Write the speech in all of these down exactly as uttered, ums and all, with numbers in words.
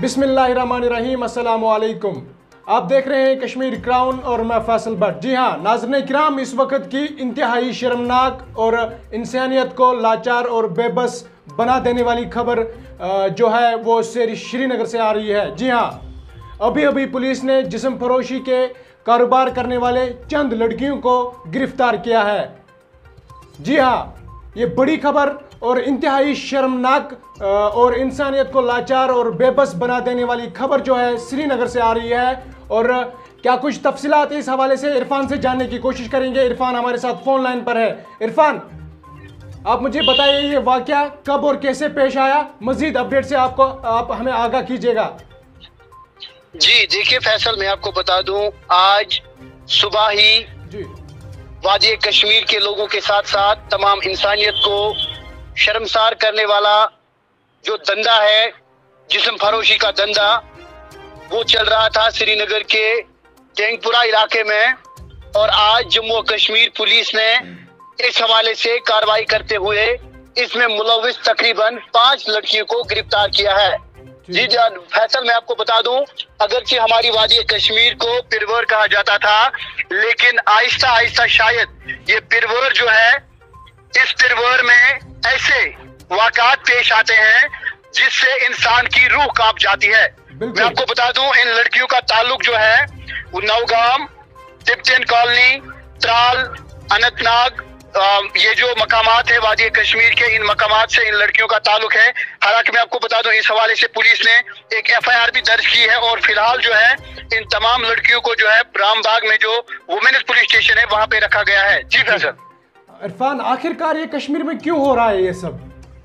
बिस्मिल्लाहिर्रहमानिर्रहीम, अस्सलाम वालेकुम। आप देख रहे हैं कश्मीर क्राउन और मैं फैसल भट्ट। जी हाँ नाज़रीन किराम, इस वक्त की इंतहाई शर्मनाक और इंसानियत को लाचार और बेबस बना देने वाली खबर जो है वो श्रीनगर से आ रही है। जी हाँ, अभी अभी पुलिस ने जिस्म फरोशी के कारोबार करने वाले चंद लड़कियों को गिरफ्तार किया है। जी हाँ, ये बड़ी खबर और इंतहाई शर्मनाक और इंसानियत को लाचार और बेबस बना देने वाली खबर जो है श्रीनगर से आ रही है। और क्या कुछ तफसीलात इस हवाले से इरफान से जानने की कोशिश करेंगे। इरफान हमारे साथ फोन लाइन पर है। इरफान, आप मुझे बताइए ये वाकया कब और कैसे पेश आया। मजीद अपडेट से आपको आप हमें आगाह कीजिएगा। जी देखिए फैसल, मैं आपको बता दूं, आज सुबह ही जी वादी कश्मीर के लोगों के साथ साथ तमाम इंसानियत को शर्मसार करने वाला जो धंधा है, जिस्म फरोशी का धंधा, वो चल रहा था श्रीनगर के टेंगपुरा इलाके में। और आज जम्मू और कश्मीर पुलिस ने इस हवाले से कार्रवाई करते हुए इसमें मुलविस तकरीबन पांच लड़कियों को गिरफ्तार किया है। जी जान फैसल, मैं आपको बता दूं, अगरचे हमारी वादी कश्मीर को पिरवर कहा जाता था, लेकिन आहिस्ता आहिस्ता शायद ये पिरवर जो है, इस पिरवर में ऐसे वाक़ात पेश आते हैं जिससे इंसान की रूह कांप जाती है। मैं आपको बता दूं, इन लड़कियों का ताल्लुक जो है वो नौगाम, तिब्बतियन कॉलोनी, त्राल, अनंतनाग, ये जो मकामात है वादी कश्मीर के, इन मकामात से इन लड़कियों का ताल्लुक है। हालांकि मैं आपको बता दूं, इस हवाले से पुलिस ने एक एफ आई आर भी दर्ज की है और फिलहाल जो है इन तमाम लड़कियों को जो है रामबाग में जो वुमेन्स पुलिस स्टेशन है वहां पे रखा गया है। जी फैसल। इरफान, आखिरकार ये कश्मीर में क्यों हो रहा है ये सब?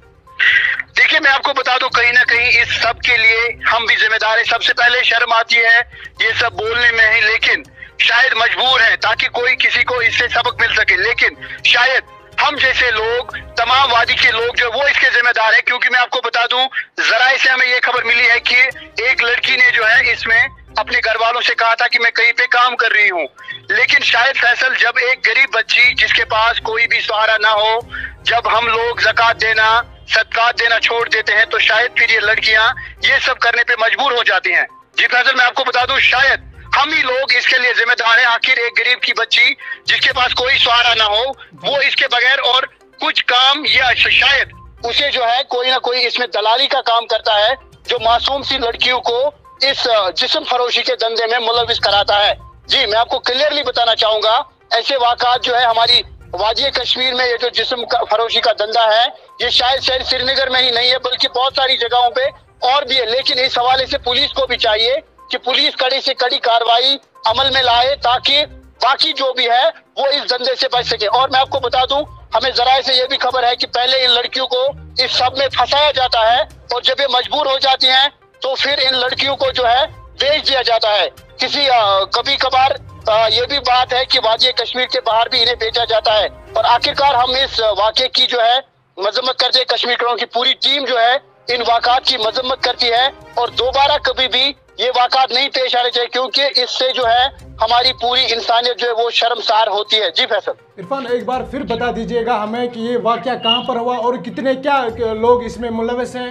देखिए मैं आपको बता दूं, कहीं ना कहीं इस सब के लिए हम भी जिम्मेदार है। सबसे पहले शर्म आती है ये सब बोलने में ही, लेकिन शायद मजबूर है ताकि कोई किसी को इससे सबक मिल सके। लेकिन शायद हम जैसे लोग, तमाम वादी के लोग जो वो इसके जिम्मेदार है। क्योंकि मैं आपको बता दूं, जराए से हमें ये खबर मिली है कि एक लड़की ने जो है इसमें अपने घर वालों से कहा था कि मैं कहीं पे काम कर रही हूँ। लेकिन शायद फैसल, जब एक गरीब बच्ची जिसके पास कोई भी सहारा ना हो, जब हम लोग ज़कात देना, सदकात देना छोड़ देते हैं, तो शायद फिर ये लड़कियां ये सब करने पे मजबूर हो जाती हैं। जी फैसल, मैं आपको बता दूं, शायद हम ही लोग इसके लिए जिम्मेदार हैं। आखिर एक गरीब की बच्ची जिसके पास कोई सहारा ना हो, वो इसके बगैर और कुछ काम, या शायद उसे जो है कोई ना कोई इसमें दलाली का काम करता है, जो मासूम सी लड़कियों को इस जिस्म फरोशी के धंधे में मुलविस कराता है। जी मैं आपको क्लियरली बताना चाहूंगा, ऐसे वाक़ात जो है हमारी वादी कश्मीर में, ये जो जिस्म फरोशी का धंधा है, ये शायद शहर श्रीनगर में ही नहीं है बल्कि बहुत सारी जगहों पे और भी है। लेकिन इस हवाले से पुलिस को भी चाहिए कि पुलिस कड़ी से कड़ी कार्रवाई अमल में लाए ताकि बाकी जो भी है वो इस धंधे से बच सके। और मैं आपको बता दूं, हमें जराए से ये भी खबर है कि पहले इन लड़कियों को इस सब में फंसाया जाता है और जब ये मजबूर हो जाती हैं तो फिर इन लड़कियों को जो है बेच दिया जाता है। किसी आ, कभी कभार आ, ये भी बात है कि वादी कश्मीर के बाहर भी इन्हें बेचा जाता है। और आखिरकार हम इस वाक़े की जो है मजम्मत करते हैं। कश्मीर क्राउन की पूरी टीम जो है इन वाक़ात की मजम्मत करती है और दोबारा कभी भी ये वाक़ात नहीं पेश आने चाहिए, क्योंकि इससे जो है हमारी पूरी इंसानियत जो है वो शर्मसार होती है। जी फैसल। इरफान, एक बार फिर बता दीजिएगा हमें कि ये वाक़या कहाँ पर हुआ और कितने क्या लोग इसमें मुलविस हैं?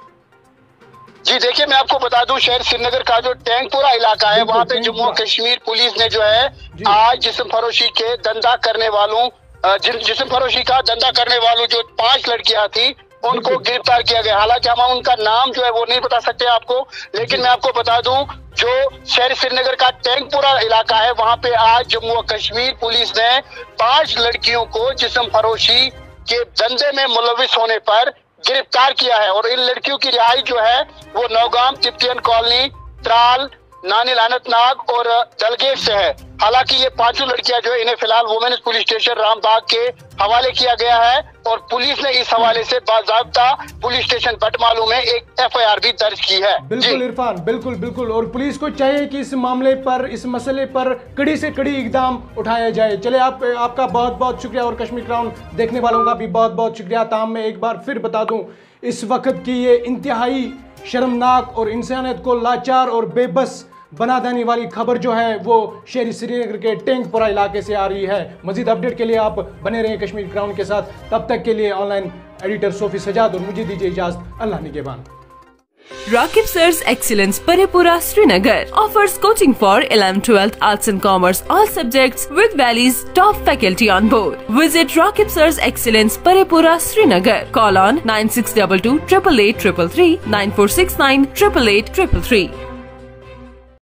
जी देखिए मैं आपको बता दूं, शहर श्रीनगर का जो टेंगपुरा इलाका है, वहाँ पे जम्मू कश्मीर पुलिस ने जो है आज जिस्म फरोशी के धंधा करने वालों जिस्म फरोशी का धंधा करने वालों जो पांच लड़कियां थी उनको गिरफ्तार किया गया। हालांकि हम उनका नाम जो है वो नहीं बता सकते आपको, लेकिन मैं आपको बता दूं, जो शहर श्रीनगर का टेंगपुरा इलाका है, वहाँ पे आज जम्मू और कश्मीर पुलिस ने पांच लड़कियों को जिस्म फरोशी के धंधे में मुलविस होने पर गिरफ्तार किया है। और इन लड़कियों की रिहाई जो है वो नौगाम, तिब्बतियन कॉलोनी, त्राल, नानिल, अनंतनाग और दलगेट से है। हालांकि ये पांचों लड़कियां जो है इन्हें फिलहाल वुमेन्स पुलिस स्टेशन रामबाग के हवाले किया गया है और पुलिस ने इस हवाले से बाज़ाब्ता पुलिस स्टेशन बटमालू में एक एफ आई आर भी दर्ज की है। बिल्कुल इरफान, बिल्कुल बिल्कुल। और पुलिस को चाहिए कि इस मामले पर, इस मसले पर कड़ी से कड़ी इकदाम उठाया जाए। चले, आप आपका बहुत बहुत शुक्रिया और कश्मीर क्राउन देखने वालों का भी बहुत बहुत शुक्रिया। ताम मैं एक बार फिर बता दूं, इस वक्त की ये इंतहाई शर्मनाक और इंसानियत को लाचार और बेबस बना देने वाली खबर जो है वो शहरी श्रीनगर के टेंगपुरा इलाके से आ रही है। मजीद अपडेट के लिए आप बने रहें कश्मीर क्राउन के साथ। तब तक के लिए ऑनलाइन एडिटर सोफी सजाद और मुझे दीजिए इजाज़त। अल्लाह निगहबान। Rakib Sir's Excellence Parepura Srinagar offers coaching for eleventh twelfth Arts and Commerce all subjects with Valley's top faculty on board. Visit Rakib Sir's Excellence Parepura Srinagar. Call on nine six two two eight eight three three three, nine four six nine eight eight eight three three.